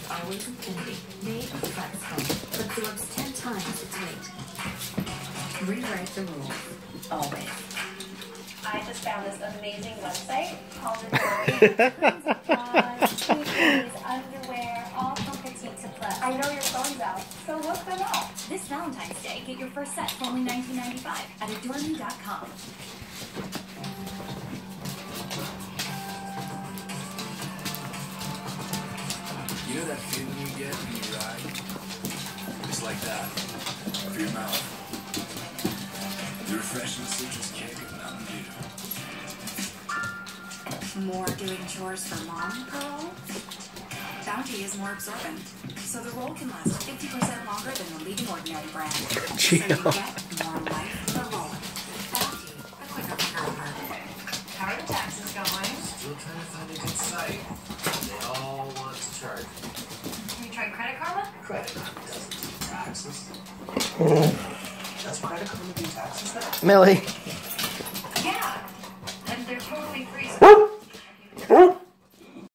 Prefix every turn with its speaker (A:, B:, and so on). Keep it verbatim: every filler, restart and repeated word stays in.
A: with Always Infinity, made with flex foam, absorbs ten times its weight. Rewrite the rules. Always.
B: I just found this amazing website called Adore. Sneakers, underwear, all from petite to plus. I know your phone's out, so look them up.
A: This Valentine's Day, get your first set for only nineteen ninety-five at adore me dot com.
C: You know that feeling you get when you ride? It's like that. For your mouth. The refreshing citrus kick of Mountain Dew.
D: More doing chores for mom, Pearl? Bounty is more absorbent, so the roll can last fifty percent longer than the leading Ordinary brand. So you get more life for the roll. Bounty, a quicker burger.
B: How are the taxes going?
C: Still trying to find a good site. They all want to charge.
B: Have you tried Credit Karma?
C: Credit doesn't do taxes. Does Credit Karma do taxes now?
E: Millie.